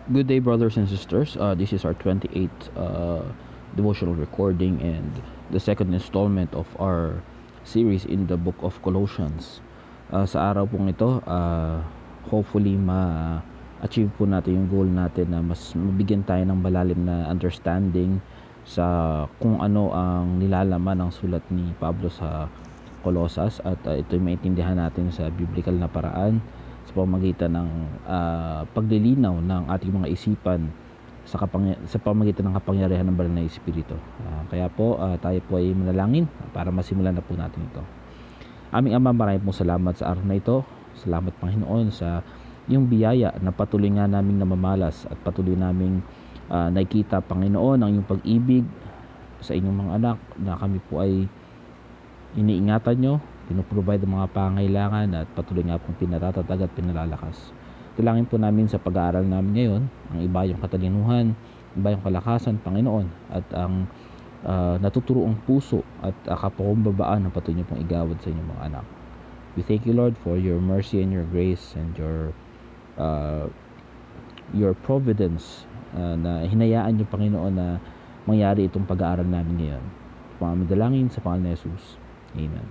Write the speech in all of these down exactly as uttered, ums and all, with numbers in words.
Good day, brothers and sisters. Uh, this is our twenty-eighth uh, devotional recording and the second installment of our series in the book of Colossians. Uh, sa araw pong ito, uh, hopefully ma-achieve po natin yung goal natin na mas mabigyan tayo ng malalim na understanding sa kung ano ang nilalaman ng sulat ni Pablo sa Colosas, at uh, ito'y maintindihan natin sa biblical na paraan sa pamamagitan ng uh, paglilinaw ng ating mga isipan sa, kapang- sa pamamagitan ng kapangyarihan ng Banal na Espiritu. Uh, kaya po uh, tayo po ay manalangin para masimulan na po natin ito. Aming Ama, maraming pong salamat sa araw na ito. Salamat, Panginoon, sa iyong biyaya na patuloy nga naming namamalas at patuloy naming uh, nakikita, Panginoon, ang iyong pag-ibig sa inyong mga anak, na kami po ay iniingatan nyo, pinoprovide ang mga pangailangan, at patuloy nga pong pinatatatag at pinalalakas. Kailangan po namin sa pag-aaral namin ngayon, ang iba yung katalinuhan, iba yung kalakasan, Panginoon, at ang uh, natuturoong puso at uh, kapakumbabaan na patuloy nyo pong igawad sa inyong mga anak. We thank you, Lord, for your mercy and your grace and your uh, your providence uh, na hinayaan nyo, Panginoon, na mangyari itong pag-aaral namin ngayon. Pangaming dalangin sa pangalan ni Jesus. Amen.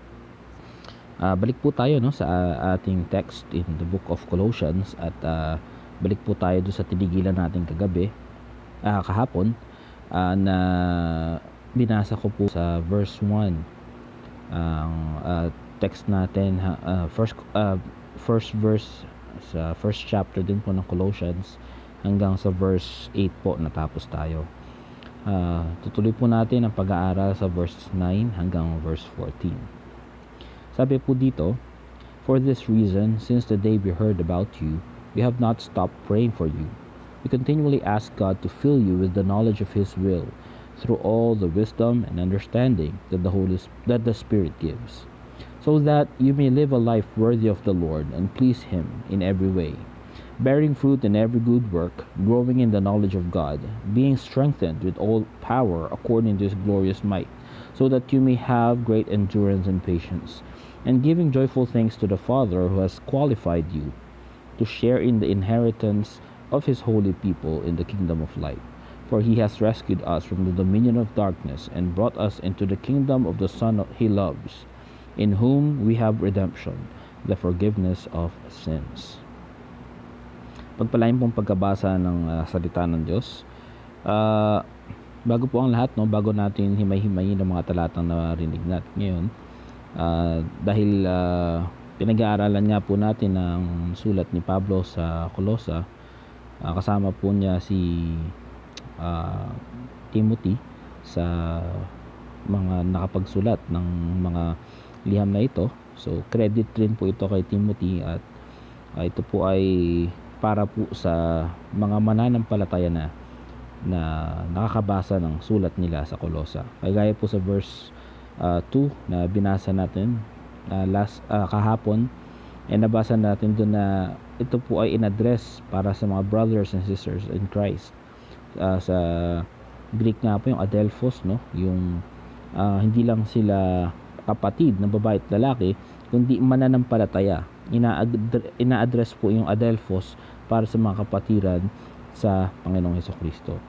Uh, balik po tayo no sa uh, ating text in the book of Colossians, at uh, balik po tayo do sa tinigilan natin kagabi, uh, kahapon, uh, na binasa ko po sa verse one ang uh, text natin, uh, first uh, first verse sa first chapter din po ng Colossians hanggang sa verse eight po natapos tayo. Uh, tutuloy po natin ang pag-aaral sa verse nine hanggang verse fourteen. Sabi po dito, "For this reason, since the day we heard about you, we have not stopped praying for you. We continually ask God to fill you with the knowledge of His will, through all the wisdom and understanding that the Holy that the Spirit gives, so that you may live a life worthy of the Lord and please Him in every way, bearing fruit in every good work, growing in the knowledge of God, being strengthened with all power according to His glorious might, so that you may have great endurance and patience, and giving joyful thanks to the Father who has qualified you to share in the inheritance of His holy people in the kingdom of light. For He has rescued us from the dominion of darkness and brought us into the kingdom of the Son He loves, in whom we have redemption, the forgiveness of sins." Pagpalain pong pagkabasa ng uh, salita ng Diyos. Uh, bago po ang lahat, no, bago natin himay-himayin ang mga talatang narinig natin ngayon, uh, dahil uh, pinag-aaralan nga po natin ang sulat ni Pablo sa Colossa, uh, kasama po niya si uh, Timothy sa mga nakapagsulat ng mga liham na ito. So credit rin po ito kay Timothy, at uh, ito po ay para po sa mga mananampalataya na na nakakabasa ng sulat nila sa Colossa. Kagaya po sa verse uh, two na binasa natin uh, last uh, kahapon, ay nabasa natin doon na ito po ay in-address para sa mga brothers and sisters in Christ. Uh, sa Greek nga po yung adelphos, no, yung uh, hindi lang sila kapatid na babae at lalaki, kundi mananampalataya. Ina-address po yung adelphos para sa mga kapatiran sa Panginoong Hesukristo.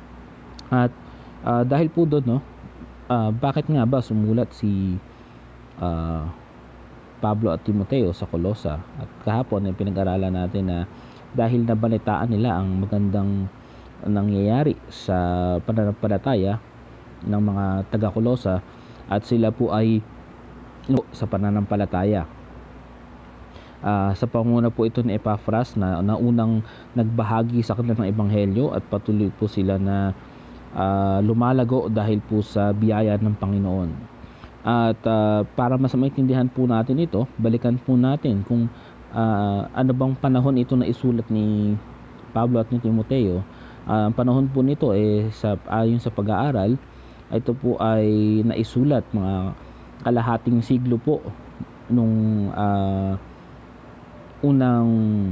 At uh, dahil po doon, no, uh, bakit nga ba sumulat si uh, Pablo at Timoteo sa Colossa? At kahapon ay pinag-aralan natin na dahil nabalitaan nila ang magandang nangyayari sa pananampalataya ng mga taga-Colossa, at sila po ay sa pananampalataya. Uh, sa panguna po ito ni Epaphras na naunang nagbahagi sa kanila ng ebanghelyo, at patuloy po sila na uh, lumalago dahil po sa biyaya ng Panginoon. At uh, para mas maintindihan po natin ito, balikan po natin kung uh, ano bang panahon ito na isulat ni Pablo at ni Timoteo. Uh, ang panahon po nito eh, sa, ayon sa pag-aaral, ito po ay naisulat mga kalahating siglo po nung uh, unang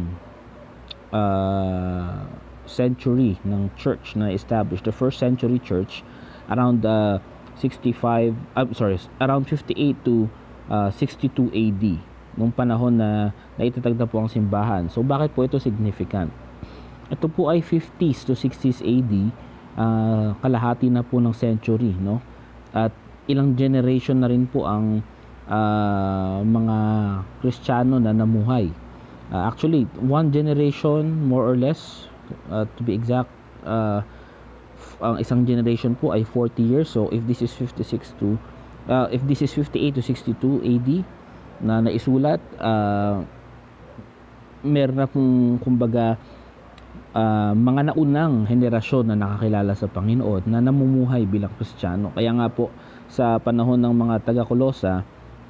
uh, century ng church na established, the first century church, around uh, sixty-five, I'm sorry, around fifty-eight to uh, sixty-two A D, nung panahon na naitatag na po ang simbahan. So bakit po ito significant? ito po ay fifties to sixties A D, uh, kalahati na po ng century, no? At ilang generation na rin po ang uh, mga Kristiyano na namuhay. Uh, actually, one generation more or less, uh, to be exact, uh, ang isang generation po ay forty years. So if this is fifty-six to uh, if this is fifty-eight to sixty-two A D na naisulat, uh, meron na pong kumbaga uh, mga naunang henerasyon na nakakilala sa Panginoon na namumuhay bilang Kristiyano. Kaya nga po sa panahon ng mga taga-Kolosa,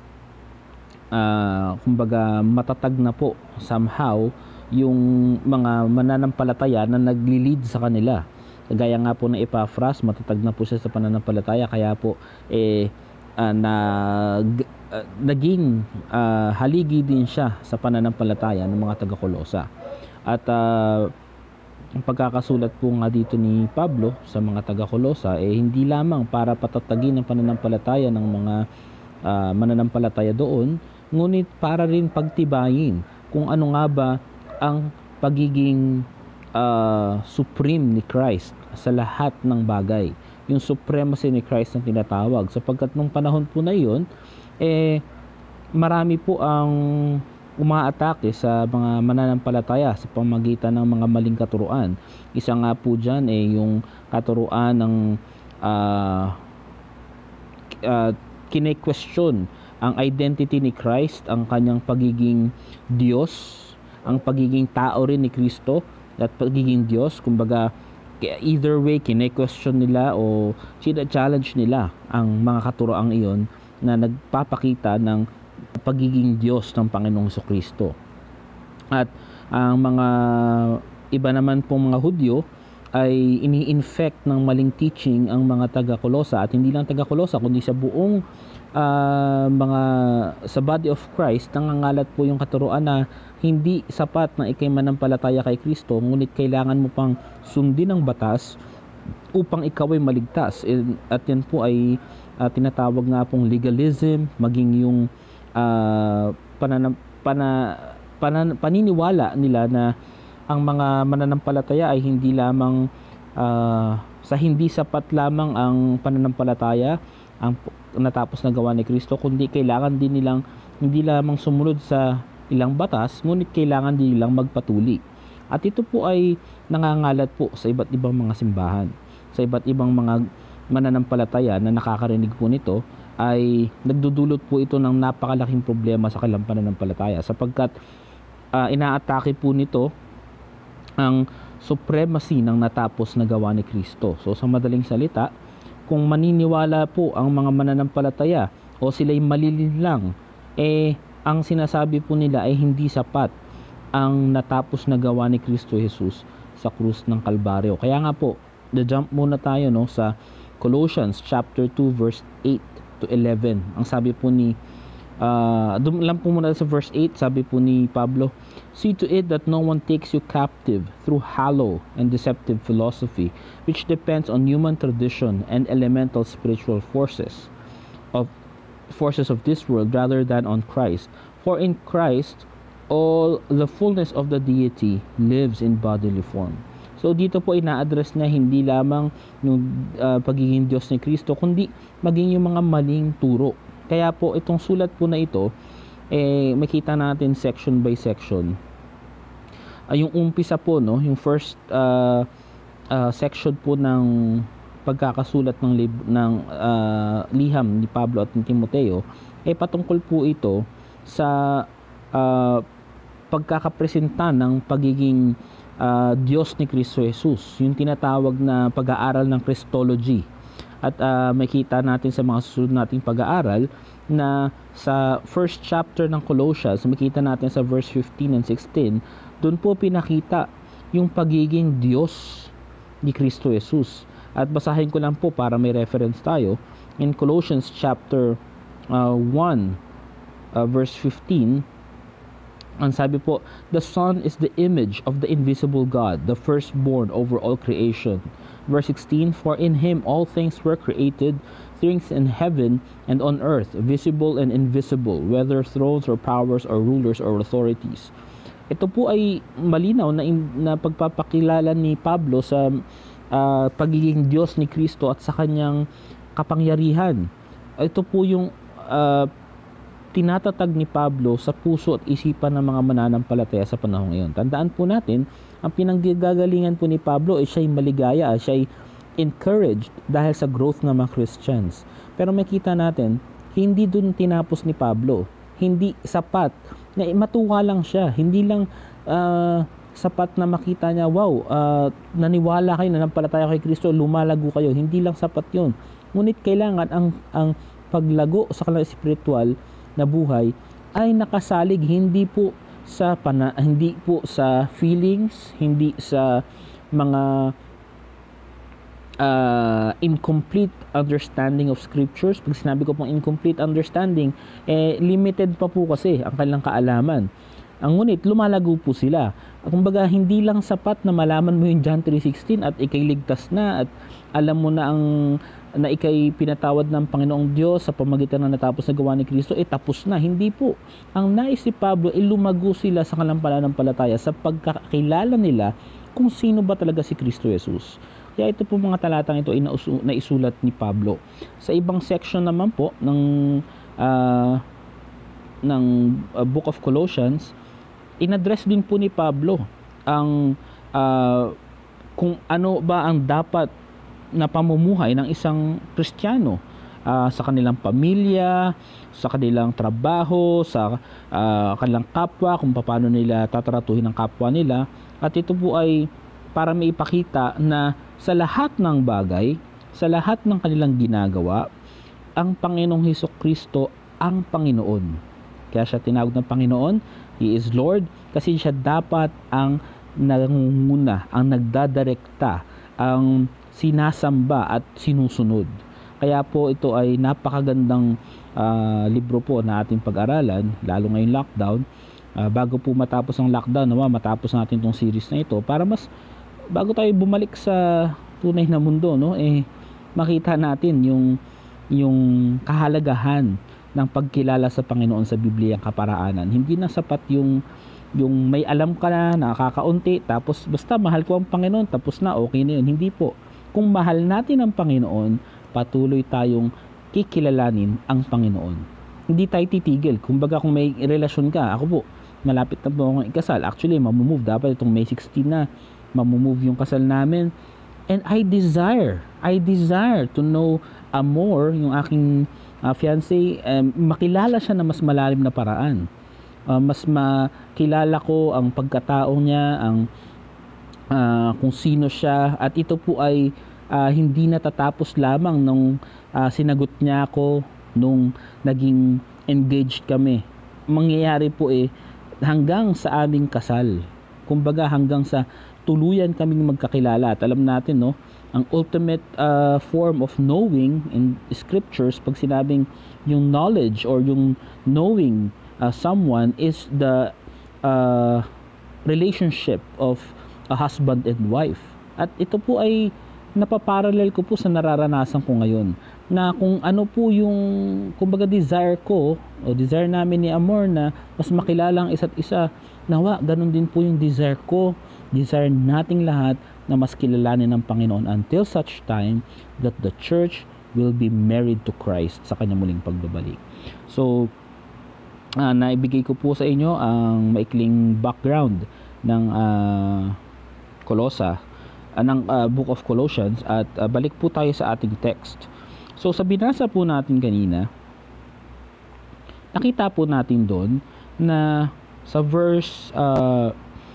uh, kumbaga matatag na po somehow yung mga mananampalataya na nagli-lead sa kanila. Gaya nga po ng Epaphras, matatag na po siya sa pananampalataya, kaya po eh uh, nag uh, naging uh, haligi din siya sa pananampalataya ng mga taga-Kolosa. At uh, ang pagkakasulat po nga dito ni Pablo sa mga taga-Kolosa eh hindi lamang para patatagin ang pananampalataya ng mga uh, mananampalataya doon, ngunit para rin pagtibayin kung ano nga ba ang pagiging uh, supreme ni Christ sa lahat ng bagay. Yung supremacy ni Christ na tinatawag, sapagkat nung panahon po na yun eh marami po ang umaatake sa mga mananampalataya sa pamamagitan ng mga maling katuruan. Isa nga po dyan eh yung katuruan ng uh, uh, kine-question ang identity ni Christ, ang kanyang pagiging Diyos, ang pagiging tao rin ni Kristo at pagiging Diyos. Kumbaga either way kine-question nila o challenge nila ang mga katuroang iyon na nagpapakita ng pagiging Diyos ng Panginoong Jesucristo. At ang mga iba naman pong mga Hudyo ay ini-infect ng maling teaching ang mga taga-Kolosa, at hindi lang taga-Kolosa kundi sa buong uh, mga sa body of Christ. Nangangalat po yung katuroan na hindi sapat na ikay manampalataya kay Kristo, ngunit kailangan mo pang sundin ang batas upang ikaw ay maligtas. At yan po ay uh, tinatawag nga pong legalism, maging yung uh, panana, pana, pana, paniniwala nila na ang mga mananampalataya ay hindi lamang uh, sa hindi sapat lamang ang pananampalataya ang natapos na gawa ni Kristo, kundi kailangan din nilang hindi lamang sumunod sa ilang batas, ngunit kailangan din nilang magpatuli. At ito po ay nangangalat po sa iba't ibang mga simbahan, sa iba't ibang mga mananampalataya na nakakarinig po nito, ay nagdudulot po ito ng napakalaking problema sa kanilang pananampalataya, sapagkat uh, inaatake po nito ang supremacy ng natapos na gawa ni Kristo. So sa madaling salita, kung maniniwala po ang mga mananampalataya o sila'y malilin lang, eh ang sinasabi po nila ay hindi sapat ang natapos na gawa ni Kristo Jesus sa krus ng Kalbaryo. Kaya nga po, the-jump muna tayo no sa Colossians chapter two verse eight to eleven. Ang sabi po ni uh, doon lang po muna sa verse eight, sabi po ni Pablo, "See to it that no one takes you captive through hollow and deceptive philosophy, which depends on human tradition and elemental spiritual forces of forces of this world rather than on Christ. For in Christ all the fullness of the deity lives in bodily form." So dito po ina-address na hindi lamang yung uh, pagiging Diyos ni Kristo, kundi maging yung mga maling turo. Kaya po itong sulat po na ito, eh makita natin section by section. Uh, yung umpisa po, no, yung first uh, uh, section po ng pagkakasulat ng lib- ng uh, liham ni Pablo at ni Timoteo, eh patungkol po ito sa uh, pagkakapresenta ng pagiging uh, Diyos ni Kristo Jesus, yung tinatawag na pag-aaral ng Christology. At uh, makita natin sa mga susunod nating pag-aaral na sa first chapter ng Colossians, makita natin sa verse fifteen and sixteen, doon po pinakita yung pagiging Diyos ni Kristo Jesus. At basahin ko lang po para may reference tayo. In Colossians chapter uh, one uh, verse fifteen, ang sabi po, "The Son is the image of the invisible God, the firstborn over all creation." Verse sixteen, "For in Him all things were created, things in heaven and on earth, visible and invisible, whether thrones or powers or rulers or authorities. Ito po ay malinaw na, na pagpapakilala ni Pablo sa uh, pagiging Diyos ni Kristo at sa kanyang kapangyarihan. Ito po yung uh, tinatatag ni Pablo sa puso at isipan ng mga mananampalataya sa panahong iyon. Tandaan po natin, ang pinanggagalingan po ni Pablo ay siya'y maligaya, siya'y encouraged dahil sa growth ng mga Christians. Pero makita natin, hindi dun tinapos ni Pablo. Hindi sapat na matuwa lang siya. Hindi lang uh, sapat na makita niya, wow, uh, naniwala kayo, nanampalataya kay Kristo, lumalago kayo. Hindi lang sapat yun. Ngunit kailangan ang, ang paglago sa kanilang spiritual na buhay ay nakasalig hindi po sa pana, hindi po sa feelings, hindi sa mga uh, incomplete understanding of scriptures. Pag sinabi ko pong incomplete understanding, eh, limited pa po kasi ang kanilang kaalaman. Ang ngunit lumalago po sila. Kumbaga hindi lang sapat na malaman mo yung John three sixteen at ikay ligtas na at alam mo na ang na ikay pinatawad ng Panginoong Diyos sa pamagitan ng natapos na gawa ni Kristo, eh tapos na. Hindi po. Ang nais si Pablo, eh lumago sila sa kanilang pananampalataya sa pagkakilala nila kung sino ba talaga si Kristo Jesus. Kaya ito po mga talatang ito ay naisulat ni Pablo. Sa ibang section naman po ng uh, ng uh, Book of Colossians, inaddress din po ni Pablo ang uh, kung ano ba ang dapat na pamumuhay ng isang Kristiyano uh, sa kanilang pamilya, sa kanilang trabaho, sa uh, kanilang kapwa, kung paano nila tatratuhin ang kapwa nila. At ito po ay para may ipakita na sa lahat ng bagay, sa lahat ng kanilang ginagawa, ang Panginoong Hesukristo ang Panginoon. Kaya siya tinawag ng Panginoon, He is Lord, kasi siya dapat ang nangunguna, ang nagdadirekta, ang sinasamba at sinusunod. Kaya po ito ay napakagandang uh, libro po na ating pag-aralan, lalo ngayong lockdown. Uh, bago po matapos ang lockdown, nawa, matapos natin itong series na ito para mas bago tayo bumalik sa tunay na mundo, no, eh makita natin yung yung kahalagahan ng pagkilala sa Panginoon sa Biblia, ang kaparaanan. Hindi na sapat yung yung may alam ka na, nakakaunti, tapos basta mahal ko ang Panginoon, tapos na, okay na yun. Hindi po. Kung mahal natin ang Panginoon, patuloy tayong kikilalanin ang Panginoon. Hindi tayo titigil. Kumbaga kung may relasyon ka, ako po, malapit na po akong ikasal. Actually, mamumove. Dapat itong May sixteen na, mamumove yung kasal namin. And I desire, I desire to know uh, more, yung aking uh, fiancé, um, makilala siya na mas malalim na paraan. Uh, mas makilala ko ang pagkatao niya, ang uh, kung sino siya, at ito po ay uh, hindi natatapos lamang nung uh, sinagot niya ako nung naging engaged kami. Mangyayari po eh hanggang sa aming kasal. Kumbaga hanggang sa tuluyan kaming magkakilala. At alam natin, no, ang ultimate uh, form of knowing in scriptures, pag sinabing yung knowledge or yung knowing uh, someone is the uh, relationship of a husband and wife. At ito po ay napaparallel ko po sa nararanasan ko ngayon, na kung ano po yung kumbaga desire ko o desire namin ni Amor na mas makilala ang isa't isa, nawa ganun din po yung desire ko, desire nating lahat na mas kilalanin ng Panginoon until such time that the church will be married to Christ sa kanyang muling pagbabalik. So uh, naibigay ko po sa inyo ang maikling background ng uh, Colossa, uh, ng uh, Book of Colossians, at uh, balik po tayo sa ating text. So sa binasa po natin kanina, nakita po natin doon na sa verse uh,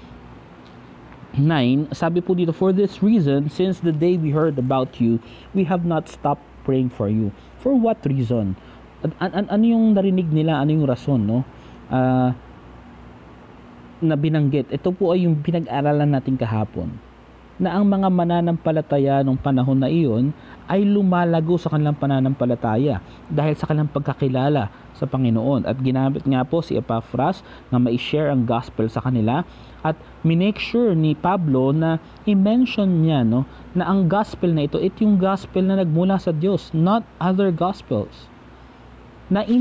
nine, sabi po dito, "For this reason, since the day we heard about you, we have not stopped praying for you." For what reason? An an ano yung narinig nila? Ano yung rason, no? Uh, na binanggit. Ito po ay yung pinag-aralan natin kahapon, na ang mga mananampalataya nung panahon na iyon ay lumalago sa kanilang pananampalataya dahil sa kanilang pagkakilala sa Panginoon. At ginamit nga po si Epaphras na ma-share ang gospel sa kanila, at minake sure ni Pablo na i-mention niya, no, na ang gospel na ito, ito yung gospel na nagmula sa Diyos, not other gospels. Na intact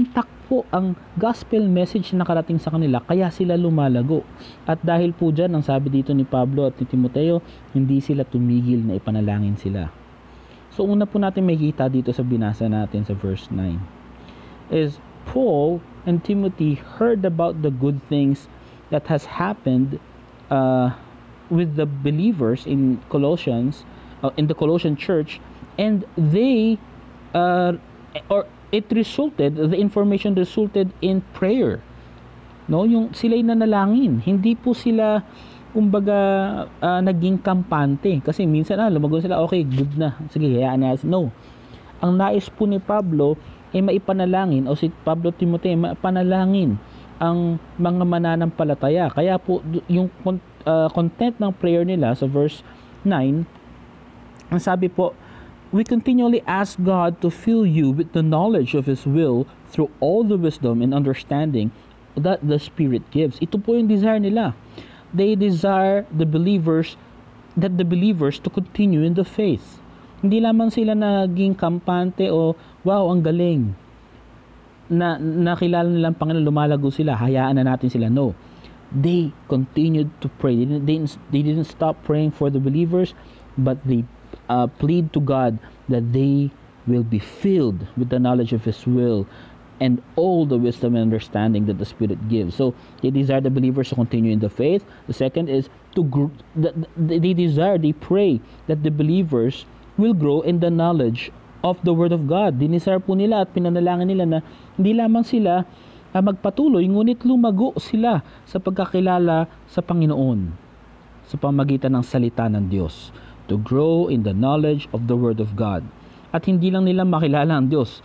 po ang gospel message na nakarating sa kanila, kaya sila lumalago. At dahil po dyan, ang sabi dito ni Pablo at ni Timoteo, hindi sila tumigil na ipanalangin sila. So una po natin makikita dito sa binasa natin sa verse nine is Paul and Timothy heard about the good things that has happened uh, with the believers in Colossians, uh, in the Colossian church, and they uh, or it resulted, the information resulted in prayer. No, yung sila'y nanalangin. Hindi po sila kumbaga uh, naging kampante kasi minsan ah lumago sila, okay, good na. Sige, hayaan na. No. Ang nais po ni Pablo ay maipanalangin o si Pablo Timoteo maipanalangin ang mga mananampalataya. Kaya po yung uh, content ng prayer nila sa verse nine, ang sabi po, we continually ask God to fill you with the knowledge of His will through all the wisdom and understanding that the Spirit gives. Ito po yung desire nila. They desire the believers, that the believers to continue in the faith. Hindi lamang sila naging kampante o wow, ang galing. Na nakilala nilang Panginoon, lumalago sila, hayaan na natin sila. No. They continued to pray. They didn't, they, they didn't stop praying for the believers, but they Uh, plead to God that they will be filled with the knowledge of His will and all the wisdom and understanding that the Spirit gives. So they desire the believers to continue in the faith. The second is to grow. They desire, they pray that the believers will grow in the knowledge of the Word of God. Dinisare po nila at pinanalangin nila na hindi lamang sila uh, magpatuloy, ngunit lumago sila sa pagkakilala sa Panginoon sa pamagitan ng salita ng Diyos. To grow in the knowledge of the Word of God. At hindi lang nila makilala ang Diyos,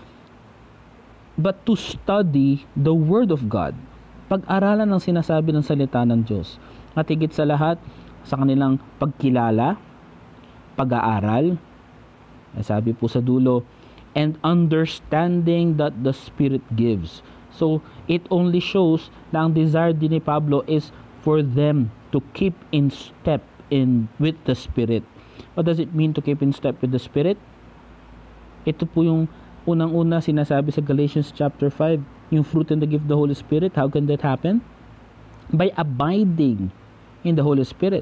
but to study the Word of God. Pag-aralan ang sinasabi ng salita ng Diyos. At higit sa lahat, sa kanilang pagkilala, pag-aaral, sabi po sa dulo, and understanding that the Spirit gives. So, it only shows na ang desire din ni Pablo is for them to keep in step in with the Spirit. What does it mean to keep in step with the Spirit? Ito po yung unang-una sinasabi sa Galatians chapter five, yung fruit and the gift of the Holy Spirit. How can that happen? By abiding in the Holy Spirit.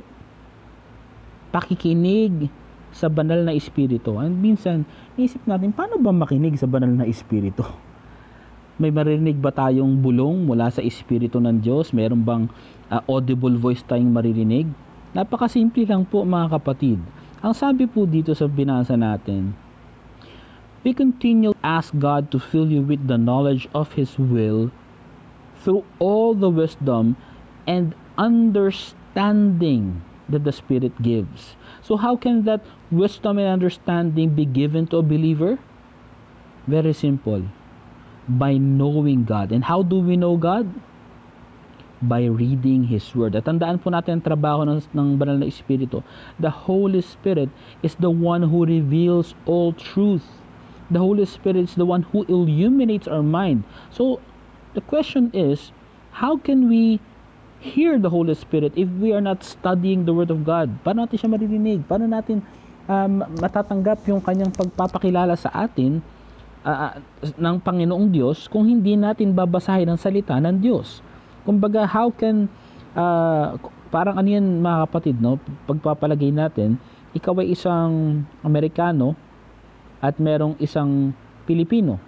Pakikinig sa banal na Espiritu. And minsan, isip natin, paano ba makinig sa banal na Espiritu? May marinig ba tayong bulong mula sa Espiritu ng Diyos? Meron bang uh, audible voice tayong maririnig? Napakasimple lang po mga kapatid. Ang sabi po dito sa binasa natin, we continue to ask God to fill you with the knowledge of His will through all the wisdom and understanding that the Spirit gives. So how can that wisdom and understanding be given to a believer? Very simple. By knowing God. And how do we know God? By reading His Word. At tandaan po natin ang trabaho ng, ng banal na Espiritu. The Holy Spirit is the one who reveals all truth. The Holy Spirit is the one who illuminates our mind. So, the question is, how can we hear the Holy Spirit if we are not studying the Word of God? Paano natin siya maririnig? Paano natin um, matatanggap yung kanyang pagpapakilala sa atin uh, ng Panginoong Diyos kung hindi natin babasahin ang salita ng Diyos? Kumbaga, how can, uh, parang ano yan mga kapatid, no? Pagpapalagay natin, ikaw ay isang Amerikano at merong isang Pilipino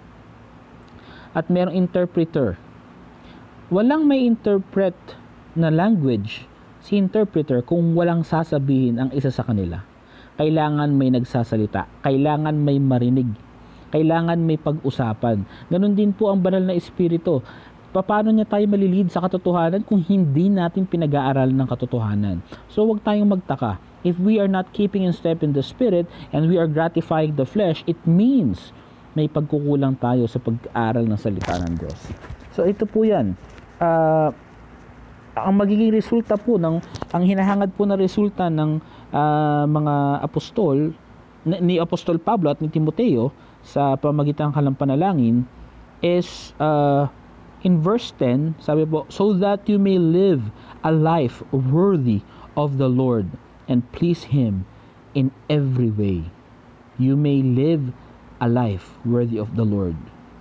at merong interpreter. Walang may interpret na language si interpreter kung walang sasabihin ang isa sa kanila. Kailangan may nagsasalita, kailangan may marinig, kailangan may pag-usapan. Ganon din po ang banal na Espiritu. Paano niya tayo malilid sa katotohanan kung hindi natin pinag-aaralan ng katotohanan? So wag tayong magtaka. If we are not keeping in step in the Spirit and we are gratifying the flesh, it means may pagkukulang tayo sa pag-aaral ng salita ng Diyos. So ito po yan. Uh, ang magiging resulta po, ng, ang hinahangad po na resulta ng uh, mga apostol, ni Apostol Pablo at ni Timoteo sa pamagitan ng kanilang panalangin is uh, in verse ten, sabi po, so that you may live a life worthy of the Lord and please Him in every way. You may live a life worthy of the Lord.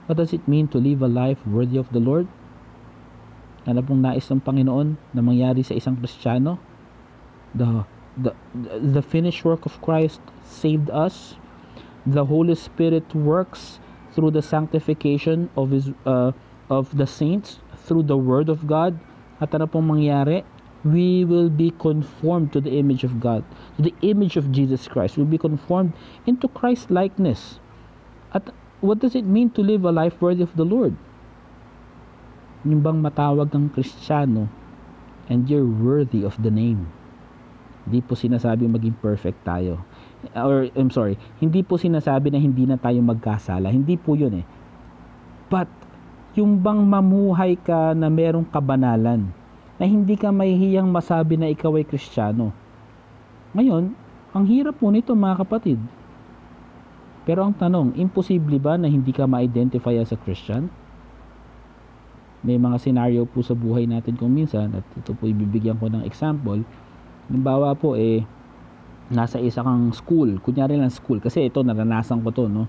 What does it mean to live a life worthy of the Lord? Ano pong nais ng Panginoon na mangyari sa isang Kristiyano? The, the, the finished work of Christ saved us. The Holy Spirit works through the sanctification of His, uh, of the saints, through the Word of God. At ano pong mangyari? We will be conformed to the image of God, to the image of Jesus Christ. We'll be conformed into Christ likeness. At what does it mean to live a life worthy of the Lord? Yung bang matawag ng Kristiyano and you're worthy of the name. Hindi po sinasabi maging perfect tayo. Or, I'm sorry, hindi po sinasabi na hindi na tayo magkasala. Hindi po yun eh. But, yung bang mamuhay ka na merong kabanalan, na hindi ka mahihiyang masabi na ikaw ay Kristiyano. Ngayon, ang hirap po nito mga kapatid. Pero ang tanong, imposible ba na hindi ka ma-identify as a Christian? May mga scenario po sa buhay natin kung minsan, at ito po ibibigyan ko ng example. Halimbawa po eh, nasa isa kang school, kunyari lang school, kasi ito naranasan ko to, no?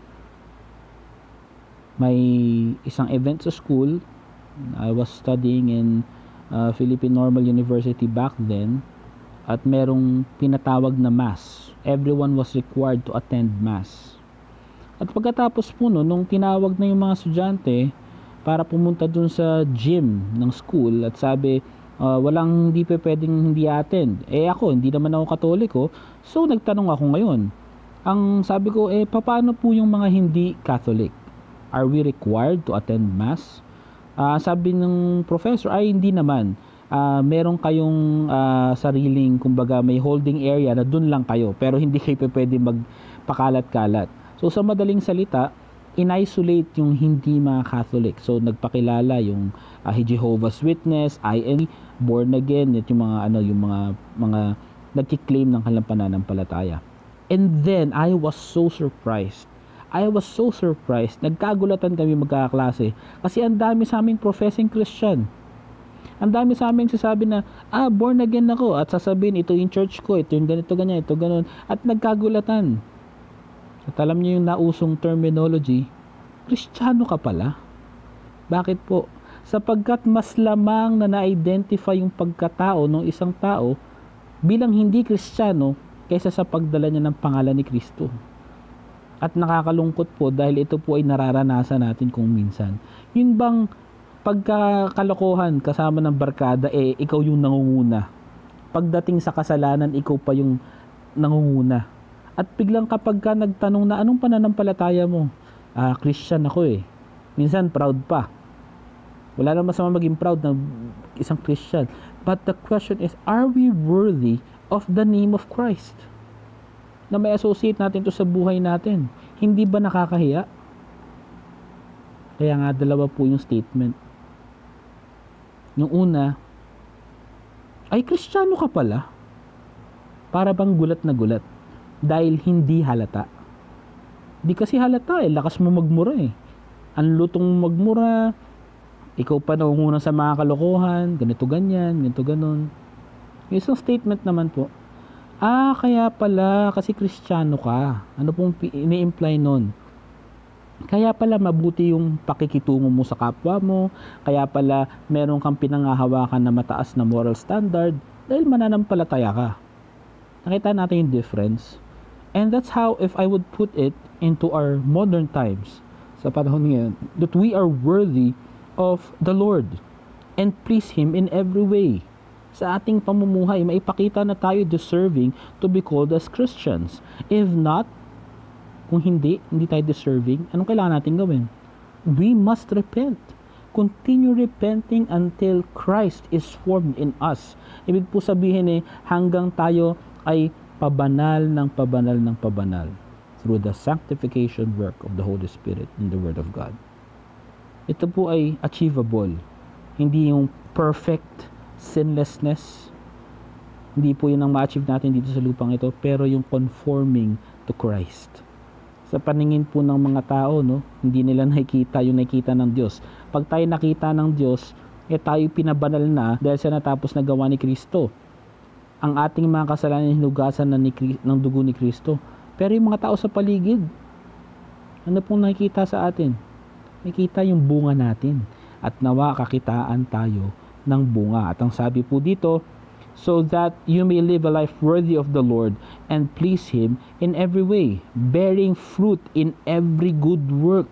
May isang event sa school, I was studying in Uh, Philippine Normal University back then, at merong pinatawag na mass. Everyone was required to attend mass. At pagkatapos po no, nung tinawag na yung mga estudyante para pumunta dun sa gym ng school at sabi, uh, walang hindi pa pwedeng hindi attend. Eh ako, hindi naman ako Katoliko, so nagtanong ako ngayon. Ang sabi ko, eh paano po yung mga hindi Catholic? Are we required to attend mass? Uh, sabi ng professor, ay hindi naman. Uh, meron kayong uh, sariling, kumbaga may holding area na dun lang kayo, pero hindi kayo pwede magpakalat-kalat. So sa madaling salita, in-isolate yung hindi mga Catholic. So nagpakilala yung uh, Jehovah's Witness, I N, born again, at yung mga ano, yung mga mga nagki-claim ng kanilang pananampalataya. And then I was so surprised. I was so surprised. Nagkagulatan kami magkakaklase kasi ang dami sa aming professing Christian. Ang dami sa aming sasabi na, ah, born again ako, at sasabihin, ito yung church ko, ito yung ganito, ganyan, ito, ganun. At nagkagulatan. At alam niyo yung nausong terminology, Kristiyano ka pala. Bakit po? Sapagkat mas lamang na na-identify yung pagkatao ng isang tao bilang hindi Kristiyano kaysa sa pagdala niya ng pangalan ni Kristo. At nakakalungkot po dahil ito po ay nararanasan natin kung minsan. Yun bang pagkakalokohan kasama ng barkada, eh ikaw yung nangunguna. Pagdating sa kasalanan, ikaw pa yung nangunguna. At biglang kapag ka nagtanong na anong pananampalataya mo, ah, Christian ako eh. Minsan proud pa. Wala naman masama maging proud na isang Christian. But the question is, are we worthy of the name of Christ? Na may associate natin to sa buhay natin. Hindi ba nakakahiya? Kaya nga dalawa po yung statement. Yung una, ay Kristiyano ka pala. Para bang gulat na gulat. Dahil hindi halata. Di kasi halata eh. Lakas mo magmura eh. Ang lutong magmura. Ikaw pa nangunguna sa mga kalokohan. Ganito ganyan. Ganito ganon. Yung isang statement naman po. Ah, kaya pala, kasi Kristiyano ka. Ano pong ini-imply nun? Kaya pala mabuti yung pakikitungo mo sa kapwa mo. Kaya pala meron kang pinangahawakan na mataas na moral standard dahil mananampalataya ka. Nakita natin yung difference. And that's how, if I would put it into our modern times, sa panahon ngayon, that we are worthy of the Lord and please Him in every way. Sa ating pamumuhay, maipakita na tayo deserving to be called as Christians. If not, kung hindi, hindi tayo deserving, anong kailangan natin gawin? We must repent. Continue repenting until Christ is formed in us. Ibig po sabihin eh, hanggang tayo ay pabanal ng pabanal ng pabanal through the sanctification work of the Holy Spirit in the Word of God. Ito po ay achievable. Hindi yung perfect sinlessness. Hindi po yun ang ma-achieve natin dito sa lupang ito, pero yung conforming to Christ. Sa paningin po ng mga tao, no, hindi nila nakikita yung nakikita ng Diyos. Pag tayo nakita ng Diyos, eh tayo pinabanal na dahil sa natapos na gawa ni Kristo. Ang ating mga kasalanan hinugasan na ni, ng dugo ni Kristo. Pero yung mga tao sa paligid, ano pong nakikita sa atin? makita yung bunga natin. At nawa kakitaan tayo ng bunga. At ang sabi po dito, so that you may live a life worthy of the Lord and please Him in every way, bearing fruit in every good work.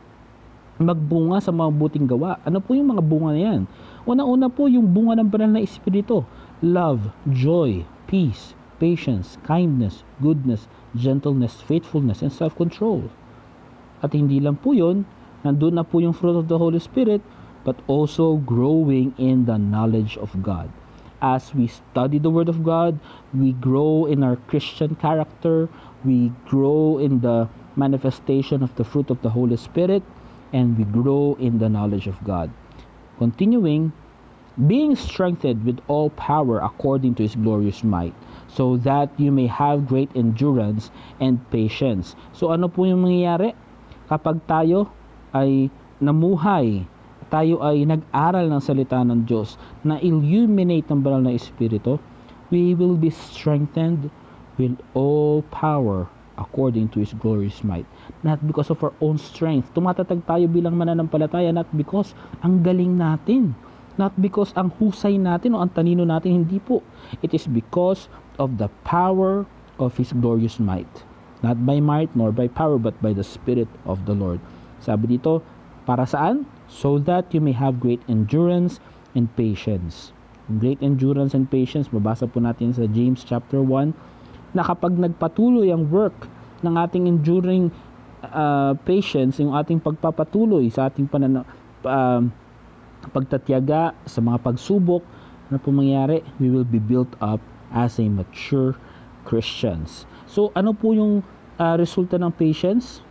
Magbunga sa mga buting gawa. Ano po yung mga bunga na yan? Una-una po yung bunga ng banal na Espiritu. Love, joy, peace, patience, kindness, goodness, gentleness, faithfulness, and self-control. At hindi lang po yun, nandun na po yung fruit of the Holy Spirit, but also growing in the knowledge of God. As we study the Word of God, we grow in our Christian character, we grow in the manifestation of the fruit of the Holy Spirit, and we grow in the knowledge of God. Continuing, being strengthened with all power according to His glorious might, so that you may have great endurance and patience. So ano po yung mangyayari? Kapag tayo ay namuhay, tayo ay nag-aral ng salita ng Diyos, na illuminate ng banal na Espiritu, we will be strengthened with all power according to His glorious might. Not because of our own strength. Tumatatag tayo bilang mananampalataya, not because ang galing natin. Not because ang husay natin o ang talino natin, hindi po. It is because of the power of His glorious might. Not by might nor by power, but by the Spirit of the Lord. Sabi dito, para saan? So that you may have great endurance and patience. Great endurance and patience, mabasa po natin sa James chapter one, na kapag nagpatuloy ang work ng ating enduring uh, patience, yung ating pagpapatuloy sa ating panana, uh, pagtatyaga sa mga pagsubok, ano po mangyari? We will be built up as a mature Christians. So, ano po yung uh, resulta ng patience?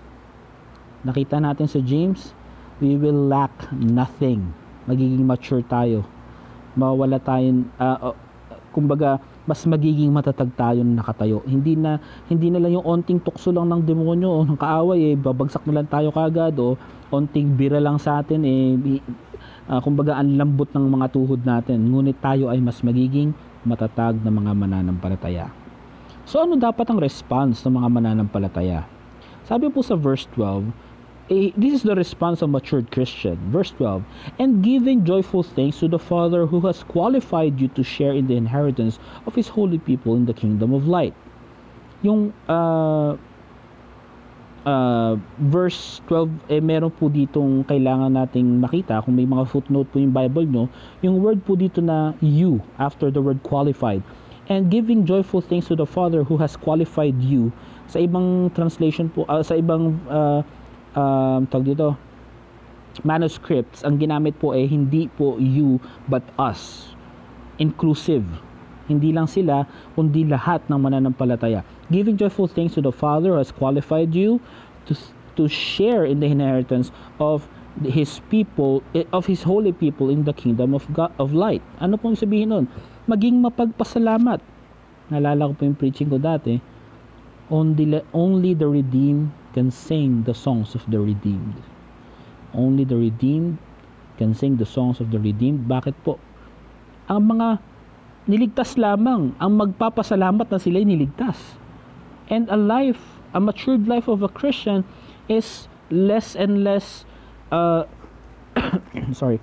Nakita natin sa James, we will lack nothing. Magiging mature tayo. Mawala tayo, uh, uh, kumbaga, mas magiging matatag tayo na nakatayo. Hindi na, hindi na lang yung onting tukso lang ng demonyo o ng kaaway, eh, babagsak na lang tayo kagad, o onting bira lang sa atin, eh, uh, kumbaga, ang lambot ng mga tuhod natin. Ngunit tayo ay mas magiging matatag na mga mananampalataya. So, ano dapat ang response ng mga mananampalataya? Sabi po sa verse twelve, Eh, this is the response of matured Christian. Verse twelve, and giving joyful thanks to the Father who has qualified you to share in the inheritance of His holy people in the kingdom of light. Yung uh, uh, verse twelve, eh, meron po ditong kailangan nating makita. Kung may mga footnote po yung Bible nyo, yung word po dito na you, after the word qualified. And giving joyful thanks to the Father who has qualified you. Sa ibang translation po, uh, sa ibang uh, um, tawag dito, manuscripts, ang ginamit po eh hindi po you but us. Inclusive. Hindi lang sila, kundi lahat ng mananampalataya. Giving joyful thanks to the Father who has qualified you to to share in the inheritance of His people, of His holy people in the kingdom of God, of light. Ano pong sabihin nun? Maging mapagpasalamat. Nalala ko po yung preaching ko dati. Only, only the redeemed can sing the songs of the redeemed. Only the redeemed can sing the songs of the redeemed. Bakit po? Ang mga niligtas lamang ang magpapasalamat na sila niligtas. And a life, a matured life of a Christian is less and less uh, sorry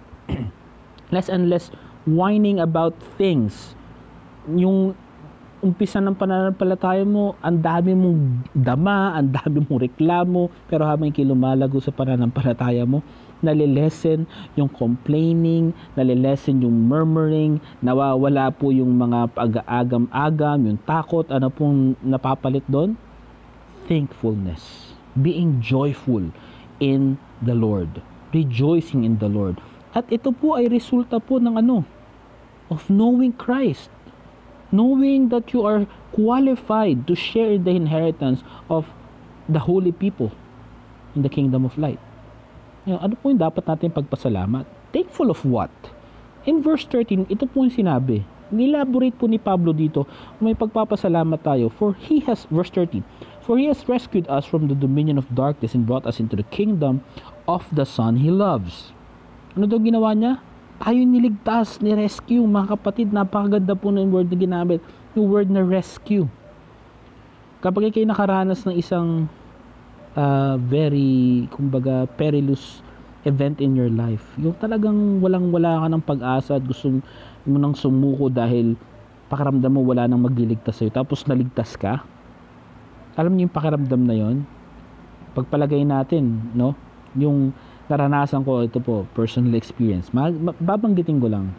less and less whining about things. Yung umpisa ng pananampalataya mo, ang dami mong dama, ang dami mong reklamo, pero habang lumalago sa pananampalataya mo, nalilesen yung complaining, nalilesen yung murmuring, nawawala po yung mga pag-aagam-agam, yung takot, ano pong napapalit doon? Thankfulness. Being joyful in the Lord. Rejoicing in the Lord. At ito po ay resulta po ng ano? Of knowing Christ. Knowing that you are qualified to share in the inheritance of the holy people in the kingdom of light. Ano po yung dapat natin pagpasalamat? Thankful of what? In verse thirteen, ito po yung sinabi. Nilaborate po ni Pablo dito, may pagpapasalamat tayo. For He has, verse thirteen, for He has rescued us from the dominion of darkness and brought us into the kingdom of the Son He loves. Ano daw ginawa niya? Tayo niligtas, ni-rescue. Mga kapatid, napakaganda po ng word na ginamit. Yung word na rescue. Kapag kayo nakaranas ng isang uh, very, kumbaga, perilous event in your life. Yung talagang walang-wala ka ng pag-asa at gusto mo nang sumuko dahil pakiramdam mo wala nang magliligtas sa'yo. Tapos naligtas ka. Alam niyo yung pakiramdam na yon? Pagpalagay natin, no? Yung naranasan ko, ito po, personal experience. Ma- ma- babanggitin ko lang.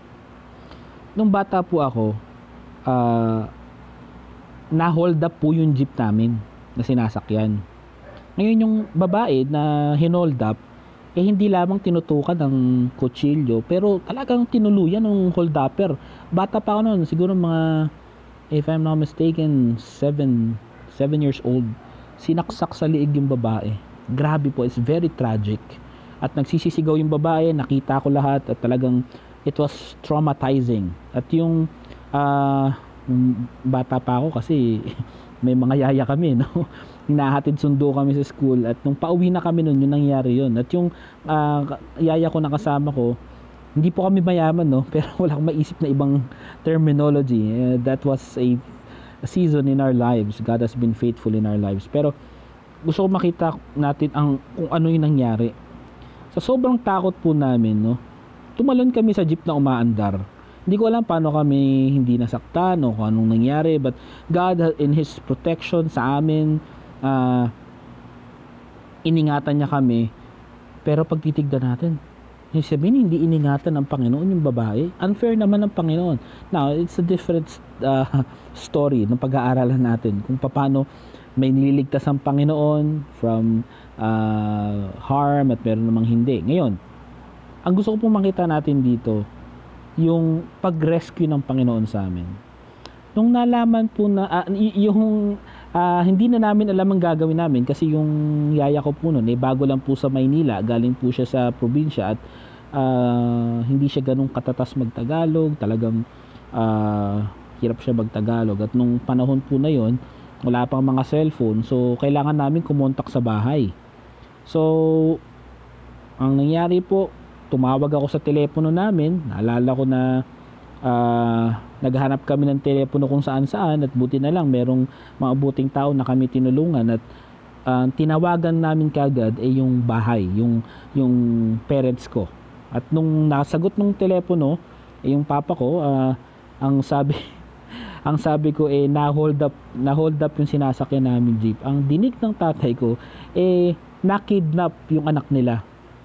Nung bata po ako, uh, na-hold up po yung jeep namin na sinasakyan. Ngayon yung babae na hinold up, eh hindi lamang tinutukan ng kutsilyo, pero talagang tinuluyan ng hold upper. Bata pa ako noon, siguro mga, if I'm not mistaken, seven, seven years old. Sinaksak sa liig yung babae. Grabe po, it's very tragic. At nagsisisigaw yung babae, nakita ko lahat at talagang it was traumatizing. At yung uh, bata pa ako kasi may mga yaya kami, no? Hinahatid sundo kami sa school at nung pauwi na kami noon, yung nangyari yun. At yung uh, yaya ko na kasama ko, hindi po kami mayaman, no? Pero wala akong maisip na ibang terminology. Uh, that was a, a season in our lives. God has been faithful in our lives. Pero gusto ko makita natin ang kung ano yung nangyari. Sa sobrang takot po namin, no? Tumalon kami sa jeep na umaandar. Hindi ko alam paano kami hindi nasaktan o kung anong nangyari, but God in His protection sa amin, uh, iningatan niya kami. Pero pag titignan natin, yung sabihin hindi iningatan ng Panginoon yung babae, unfair naman ng Panginoon. Now, it's a different uh, story ng pag-aaralan natin kung paano may nililigtas ang Panginoon from uh, harm at meron namang hindi. Ngayon, ang gusto ko pong makita natin dito, yung pag-rescue ng Panginoon sa amin. Nung nalaman po na, uh, yung uh, hindi na namin alam ang gagawin namin kasi yung yaya ko po noon, eh, bago lang po sa Maynila, galing po siya sa probinsya at uh, hindi siya ganun katatas magtagalog, talagang uh, hirap siya magtagalog. At nung panahon po na yon, wala pang mga cellphone, so kailangan namin kumontak sa bahay. So, ang nangyari po, tumawag ako sa telepono namin. Naalala ko na uh, naghahanap kami ng telepono kung saan saan at buti na lang merong mga buting tao na kami tinulungan at uh, tinawagan namin kagad ay eh, yung bahay, yung, yung parents ko. At nung nasagot ng telepono, eh, yung papa ko, uh, ang sabi ang sabi ko eh na hold up na hold up yung sinasakyan namin jeep. Ang dinig ng tatay ko eh na-kidnap yung anak nila.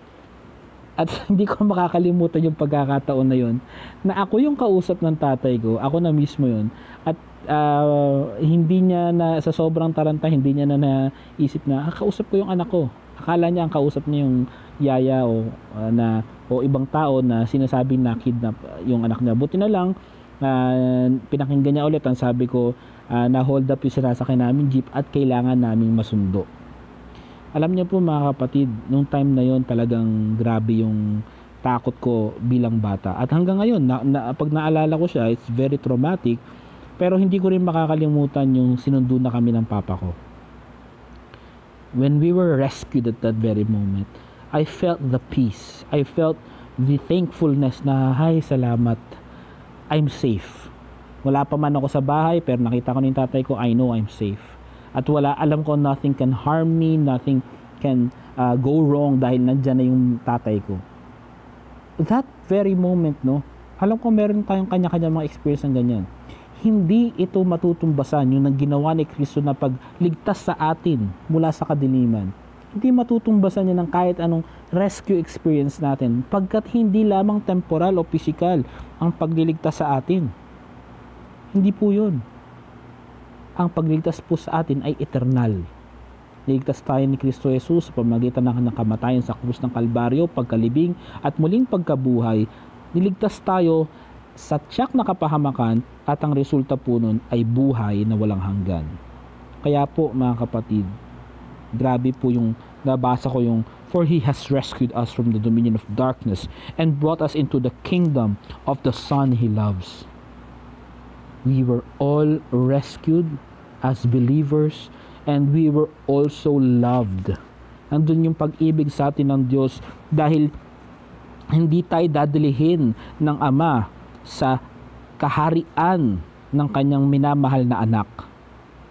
At hindi ko makakalimutan yung pagkakataon na yun na ako yung kausap ng tatay ko, ako na mismo yun. At uh, hindi niya na, sa sobrang taranta, hindi niya na naisip na, ah, kausap ko yung anak ko. Akala niya ang kausap niya yung yaya o, uh, na, o ibang tao na sinasabing na kidnap yung anak niya. Buti na lang, uh, pinakinggan niya ulit ang sabi ko, uh, na hold up yung sinasakay namin jeep at kailangan naming masundo. Alam niyo po mga kapatid, nung time na yon talagang grabe yung takot ko bilang bata. At hanggang ngayon, na, na, pag naalala ko siya, it's very traumatic. Pero hindi ko rin makakalimutan yung sinundo na kami ng papa ko. When we were rescued at that very moment, I felt the peace. I felt the thankfulness na, hay, salamat, I'm safe. Wala pa man ako sa bahay, pero nakita ko ng tatay ko, I know I'm safe. At wala, alam ko nothing can harm me, nothing can uh, go wrong dahil nandyan na yung tatay ko. That very moment, no, alam ko meron tayong kanya-kanya mga experience ng ganyan. Hindi ito matutumbasan yung ginawa ni Kristo na pagligtas sa atin mula sa kadiliman. Hindi matutumbasan yan ng kahit anong rescue experience natin pagkat hindi lamang temporal o physical ang pagliligtas sa atin. Hindi po yun. Ang pagligtas po sa atin ay eternal. Niligtas tayo ni Kristo Jesus sa pamamagitan ng kamatayan sa krus ng Kalbaryo, pagkalibing at muling pagkabuhay. Niligtas tayo sa tiyak na kapahamakan at ang resulta po nun ay buhay na walang hanggan. Kaya po mga kapatid, grabe po yung nabasa ko yung for He has rescued us from the dominion of darkness and brought us into the kingdom of the Son He loves. We were all rescued as believers and we were also loved. Nandun yung pag-ibig sa atin ng Diyos dahil hindi tayo dadalihin ng Ama sa kaharian ng kanyang minamahal na anak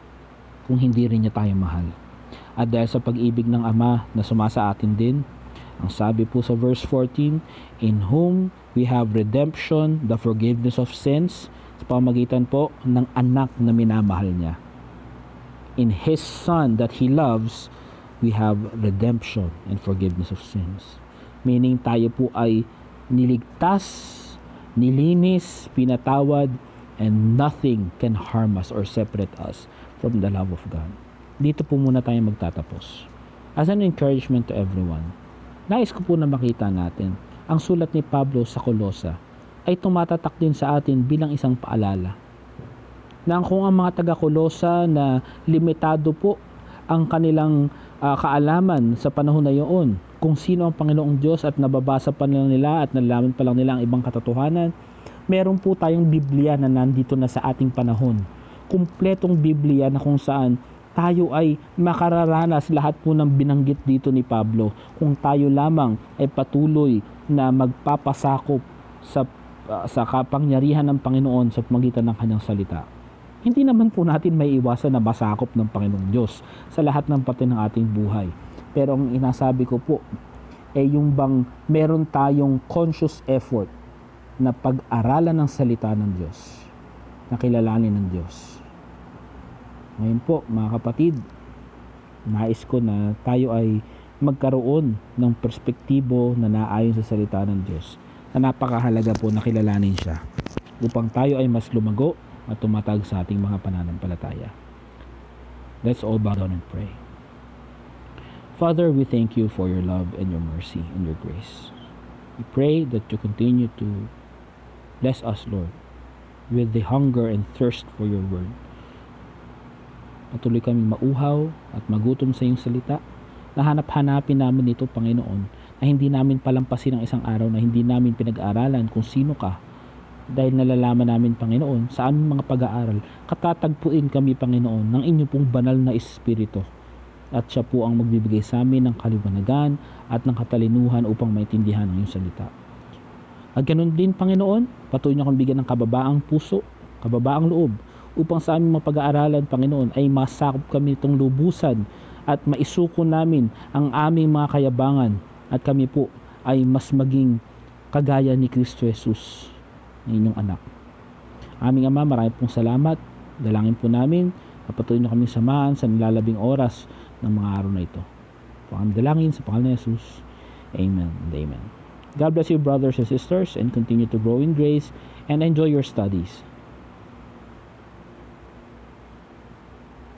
kung hindi rin niya tayo mahal. At dahil sa pag-ibig ng Ama na sumasa atin din, Ang sabi po sa verse fourteen, in whom we have redemption, the forgiveness of sins, sa pamagitan po ng anak na minamahal niya. In His Son that He loves, we have redemption and forgiveness of sins. Meaning tayo po ay niligtas, nilinis, pinatawad, and nothing can harm us or separate us from the love of God. Dito po muna tayo magtatapos. As an encouragement to everyone, nais ko po na makita natin, ang sulat ni Pablo sa Colosa ay tumatatak din sa atin bilang isang paalala. Na kung ang mga taga-Colosa na limitado po ang kanilang uh, kaalaman sa panahon na iyon, kung sino ang Panginoong Diyos at nababasa pa lang nila at nalalaman pa lang nila ang ibang katotohanan, meron po tayong Biblia na nandito na sa ating panahon. Kumpletong Biblia na kung saan tayo ay makararanas lahat po ng binanggit dito ni Pablo kung tayo lamang ay patuloy na magpapasakop sa, uh, sa kapangyarihan ng Panginoon sa pamagitan ng kanyang salita. Hindi naman po natin may iwasan na masakop ng Panginoong Diyos sa lahat ng parte ng ating buhay. Pero ang inasabi ko po ay yung bang meron tayong conscious effort na pag-aralan ng salita ng Diyos, na kilalanin ng Diyos. Ngayon po mga kapatid, nais ko na tayo ay magkaroon ng perspektibo na naayon sa salita ng Diyos, na napakahalaga po na kilalanin siya upang tayo ay mas lumago at tumatag sa ating mga pananampalataya. Let's all bow down and pray. Father, we thank you for your love and your mercy and your grace. We pray that you continue to bless us, Lord, with the hunger and thirst for your word. Patuloy kaming mauhaw at magutom sa iyong salita. Nahanap-hanapin namin ito, Panginoon, na hindi namin palampasin ang isang araw na hindi namin pinag-aaralan kung sino ka. Dahil nalalaman namin, Panginoon, sa aming mga pag-aaral, katatagpuin kami, Panginoon, ng inyong pong banal na Espiritu. At siya po ang magbibigay sa amin ng kaliwanagan at ng katalinuhan upang maintindihan ang iyong salita. At ganun din, Panginoon, patuloy niyo akong bigyan ng kababaang puso, kababaang loob, upang sa aming mga pag-aaralan, Panginoon, ay masakop kami itong lubusan at maisuko namin ang aming mga kayabangan at kami po ay mas maging kagaya ni Kristo Jesus, ng inyong anak. Aming Ama, marami pong salamat. Dalangin po namin na patuloy niyo kami samahan sa nilalabing oras ng mga araw na ito. Po kami dalangin sa pangalan ni Jesus. Amen and amen. God bless you, brothers and sisters, and continue to grow in grace and enjoy your studies.